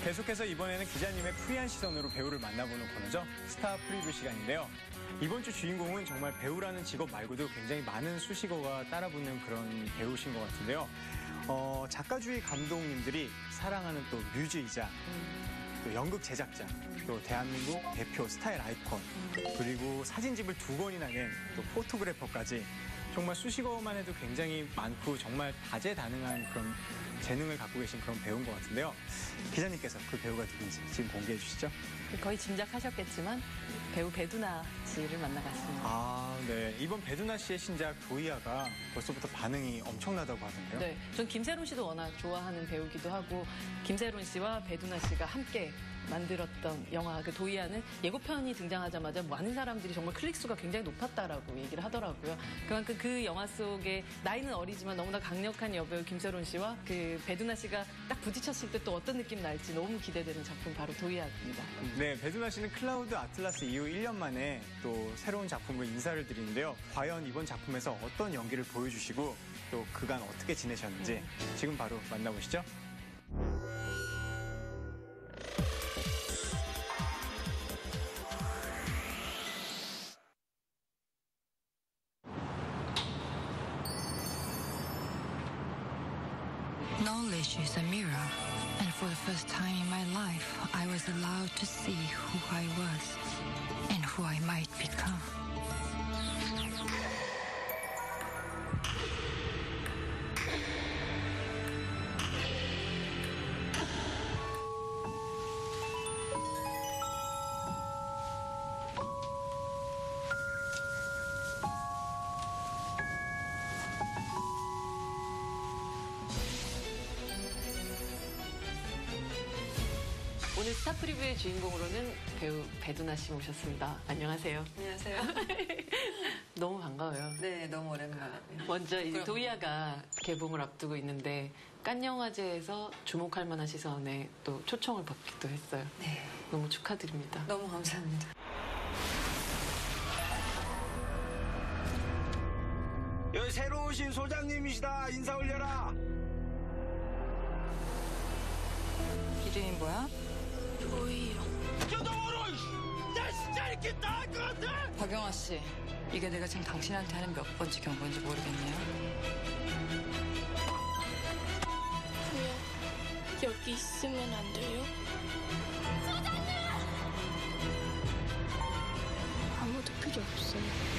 계속해서 이번에는 기자님의 프리한 시선으로 배우를 만나보는 코너죠. 스타 프리뷰 시간인데요. 이번 주 주인공은 정말 배우라는 직업 말고도 굉장히 많은 수식어가 따라붙는 그런 배우신 것 같은데요. 작가주의 감독님들이 사랑하는 또 뮤즈이자 또 연극 제작자, 또 대한민국 대표 스타일 아이콘, 그리고 사진집을 2권이나 낸 또 포토그래퍼까지 정말 수식어만 해도 굉장히 많고 정말 다재다능한 그런 재능을 갖고 계신 그런 배우인 것 같은데요. 기자님께서 그 배우가 누군지 지금 공개해 주시죠. 거의 짐작하셨겠지만 배우 배두나 씨를 만나봤습니다. 아, 네. 이번 배두나 씨의 신작 도이아가 벌써부터 반응이 엄청나다고 하던데요. 네, 전 김세론 씨도 워낙 좋아하는 배우기도 하고 김세론 씨와 배두나 씨가 함께 만들었던 영화 그 도이아는 예고편이 등장하자마자 많은 사람들이 정말 클릭수가 굉장히 높았다라고 얘기를 하더라고요. 그만큼 그 영화 속에 나이는 어리지만 너무나 강력한 여배우 김세론 씨와 그 배두나 씨가 딱 부딪혔을 때 또 어떤 느낌 날지 너무 기대되는 작품 바로 도이아입니다. 네, 배두나 씨는 클라우드 아틀라스 이후 1년 만에 또 새로운 작품으로 인사를 드리는데요. 과연 이번 작품에서 어떤 연기를 보여주시고 또 그간 어떻게 지내셨는지 지금 바로 만나보시죠. Knowledge is a mirror, and for the first time in my life, I was allowed to see who I was and who I might become. 오늘 스타 프리뷰의 주인공으로는 배우 배두나 씨 모셨습니다. 안녕하세요. 안녕하세요. 너무 반가워요. 네, 너무 오랜만에. 먼저 이 도이아가 개봉을 앞두고 있는데 칸 영화제에서 주목할 만한 시선에 또 초청을 받기도 했어요. 네. 너무 축하드립니다. 너무 감사합니다. 여기 새로 오신 소장님이시다. 인사 올려라. 이름이 뭐야? 저도 모르. 나 진짜 이렇게 나을 것 같아. 박영아 씨, 이게 내가 지금 당신한테 하는 몇 번째 경고인지 모르겠네요. 왜 여기 있으면 안 돼요? 아무도 필요 없어요.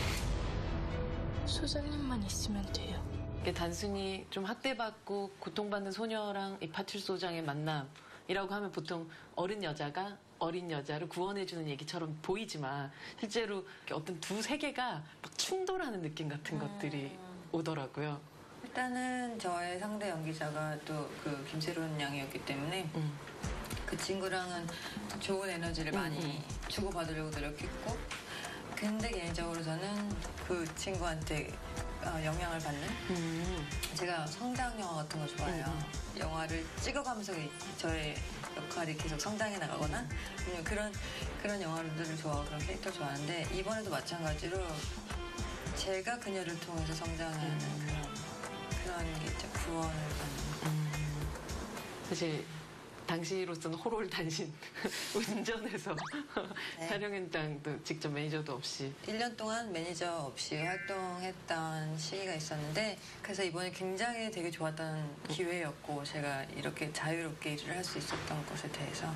소장님만 있으면 돼요. 이게 단순히 좀 학대받고 고통받는 소녀랑 이 파출소장의 만남이라고 하면 보통 어린 여자가 어린 여자를 구원해주는 얘기처럼 보이지만 실제로 어떤 두 세계가 막 충돌하는 느낌 같은 것들이 오더라고요. 일단은 저의 상대 연기자가 또 그 김세론 양이었기 때문에 그 친구랑은 좋은 에너지를 많이 주고받으려고 노력했고, 근데 개인적으로 저는 그 친구한테 영향을 받는 제가 성장 영화 같은 거 좋아해요. 영화를 찍어가면서 저의 역할이 계속 성장해 나가거나 그런 영화들을 좋아하고 그런 캐릭터 좋아하는데, 이번에도 마찬가지로 제가 그녀를 통해서 성장하는 그런 게 있죠. 구원을 받는. 사실 당시로서는 호롤단신 운전해서 네. 촬영 현장도 직접 매니저도 없이 1년 동안 매니저 없이 활동했던 시기가 있었는데, 그래서 이번에 굉장히 되게 좋았던 기회였고, 제가 이렇게 자유롭게 일을 할 수 있었던 것에 대해서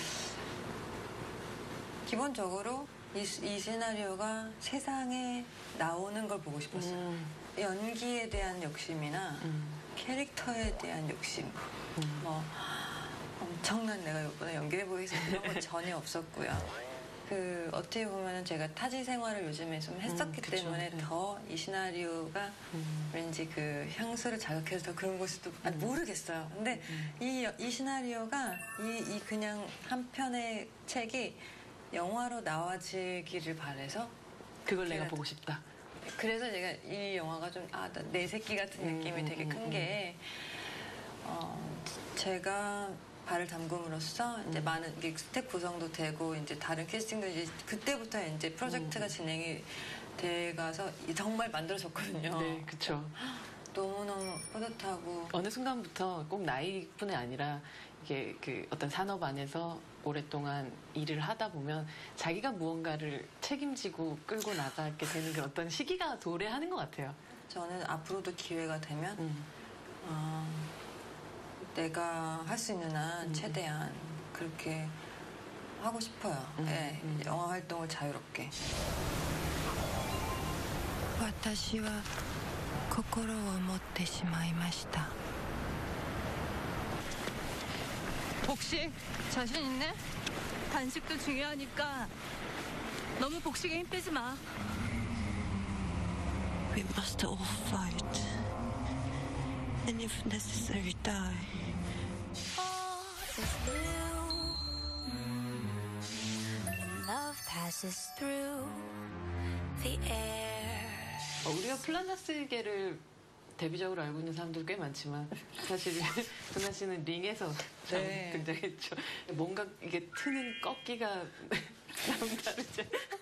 기본적으로 이 시나리오가 세상에 나오는 걸 보고 싶었어요. 연기에 대한 욕심이나 캐릭터에 대한 욕심, 뭐 엄청난 내가 이번에 연기해보겠습니다 이런 건 전혀 없었고요. 어떻게 보면 제가 타지 생활을 요즘에 좀 했었기 때문에 네. 더 이 시나리오가 왠지 그 향수를 자극해서 더 그런 것이 또 모르겠어요. 근데 이 시나리오가 이 그냥 한 편의 책이 영화로 나와지기를 바라서 그걸 내가 보고 싶다. 그래서 제가 이 영화가 좀 내 새끼 같은 느낌이 되게 큰 게 제가 발을 담금으로써 이제 많은 이게 스텝 구성도 되고 이제 다른 캐스팅도 이제 그때부터 이제 프로젝트가 진행이 돼가서 정말 만들어졌거든요. 네, 그렇죠. 너무너무 뿌듯하고 어느 순간부터 꼭 나이뿐이 아니라 이게 그 어떤 산업 안에서 오랫동안 일을 하다 보면 자기가 무언가를 책임지고 끌고 나가게 되는 그런 어떤 시기가 도래하는 것 같아요. 저는 앞으로도 기회가 되면 내가 할 수 있는 한 최대한 그렇게 하고 싶어요. 네, 영화 활동을 자유롭게. 私は心を持ってしまいました 복식 자신 있네? 단식도 중요하니까 너무 복식에 힘 빼지 마. We must all fight and if necessary die Love passes through the air. 우리가 플란다스계를 데뷔적으로 알고 있는 사람들 꽤 많지만 사실 도나 씨는 링에서 참 네. 등장했죠. 뭔가 이게 트는 꺾기가 남다르죠.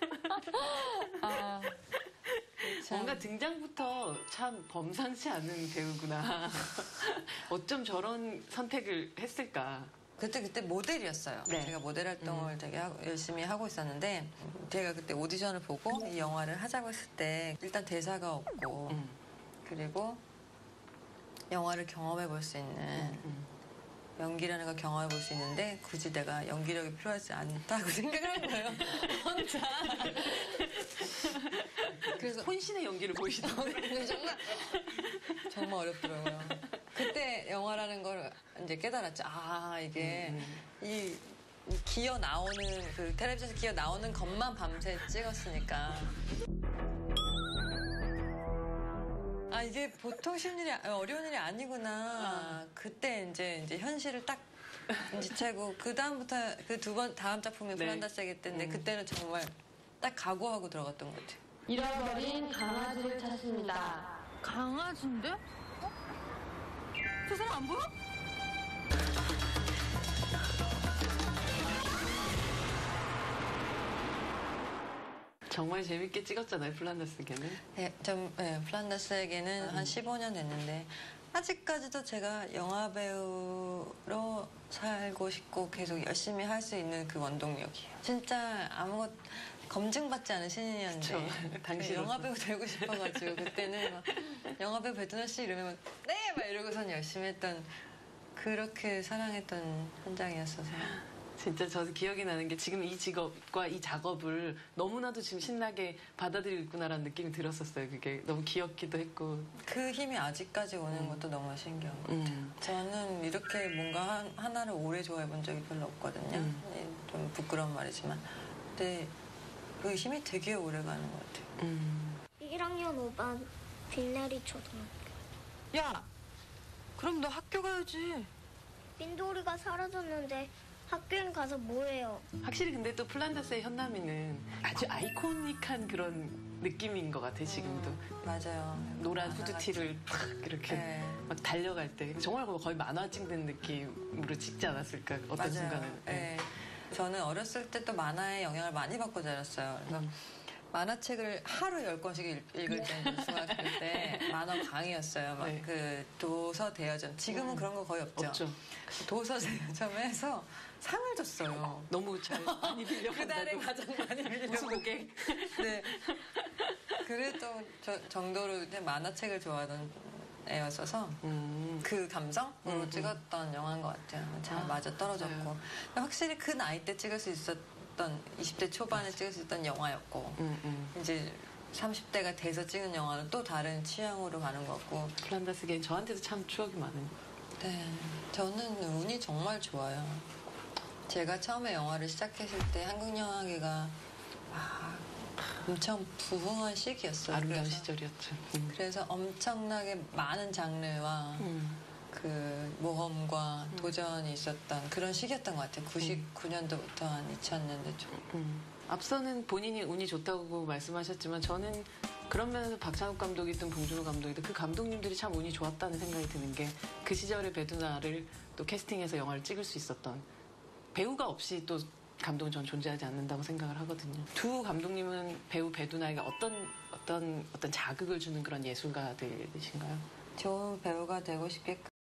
뭔가 등장부터 참 범상치 않은 배우구나. 어쩜 저런 선택을 했을까. 그때 모델이었어요. 네. 제가 모델 활동을 되게 열심히 하고 있었는데 제가 그때 오디션을 보고 이 영화를 하자고 했을 때 일단 대사가 없고 그리고 영화를 경험해 볼 수 있는 연기라는 걸 경험해 볼 수 있는데 굳이 내가 연기력이 필요하지 않다고 생각을 한 거예요. 혼자. 그래서 혼신의 연기를 보이시던데. 정말 어렵더라고요. 그때 영화라는 걸 이제 깨달았죠. 아, 이게 이 기어 나오는 그 텔레비전에서 기어 나오는 것만 밤새 찍었으니까. 아, 이게 보통 쉬운 일이 어려운 일이 아니구나. 그때 이제 현실을 딱 인지채고 그 다음부터 그 다음 작품이 네. 플란다스에게 때인데 그때는 정말 딱 각오하고 들어갔던 것 같아요. 잃어버린 강아지를 찾습니다. 강아지인데? 저 사람 안 보여? 정말 재밌게 찍었잖아요, 플란다스계는. 네, 플란다스에게는 한 15년 됐는데 아직까지도 제가 영화 배우로 살고 싶고 계속 열심히 할 수 있는 그 원동력이에요. 진짜 아무것 검증받지 않은 신인이었는데 당시로서. 영화 배우 되고 싶어가지고 그때는 막 영화 배우 배두나 씨 이러면 네! 막 이러고선 열심히 했던 그렇게 사랑했던 현장이었어서 진짜 저도 기억이 나는 게 지금 이 직업과 이 작업을 너무나도 지금 신나게 받아들이고 있구나라는 느낌이 들었었어요. 그게 너무 귀엽기도 했고. 그 힘이 아직까지 오는 것도 너무 신기한 것 같아요. 저는 이렇게 뭔가 하나를 오래 좋아해 본 적이 별로 없거든요. 좀 부끄러운 말이지만. 근데 그 힘이 되게 오래 가는 것 같아요. 1학년 5반 빌레리 초등학교. 야, 그럼 너 학교 가야지. 빈돌이가 사라졌는데 학교엔 가서 뭐해요? 확실히 근데 또 플란다스의 현남이는 아주 아이코닉한 그런 느낌인 것 같아, 지금도. 맞아요. 노란 만화 후드티를 팍 이렇게 네. 막 달려갈 때. 정말 거의 만화 찍는 느낌으로 찍지 않았을까, 어떤 맞아요. 순간은. 네. 저는 어렸을 때 또 만화의 영향을 많이 받고 자랐어요. 그래서 만화책을 하루 10권씩 읽을 정도로 중학교 때 만화 강의였어요. 막 네. 그 도서 대여점. 지금은 그런 거 거의 없죠. 없죠. 도서 대여점에서 상을 줬어요. 너무 잘 많이 그달에 빌려간다고. 가장 많이 빌려. 우수 고객. 네. 그래도 정도로 이제 만화책을 좋아하던 애였어서 그 감성으로 찍었던 영화인 것 같아요. 잘 맞아 떨어졌고. 확실히 그 나이 때 찍을 수 있었던 20대 초반에 찍을 수 있었던 영화였고 이제 30대가 돼서 찍은 영화는 또 다른 취향으로 가는 거고. 플란다스계는 저한테도 참 추억이 많은. 네. 저는 운이 정말 좋아요. 제가 처음에 영화를 시작했을 때 한국영화계가 엄청 부흥한 시기였어요. 아름다운 그래서 시절이었죠. 그래서 엄청나게 많은 장르와 그 모험과 도전이 있었던 그런 시기였던 것 같아요. 99년도부터 한 2000년대 쪽. 앞서는 본인이 운이 좋다고 말씀하셨지만 저는 그런 면에서 박찬욱 감독이든 봉준호 감독이든 그 감독님들이 참 운이 좋았다는 생각이 드는 게 그 시절에 배두나를 또 캐스팅해서 영화를 찍을 수 있었던 배우가 없이 또 감독은 전 존재하지 않는다고 생각을 하거든요. 두 감독님은 배우 배두나에게 어떤 자극을 주는 그런 예술가들이신가요? 좋은 배우가 되고 싶게끔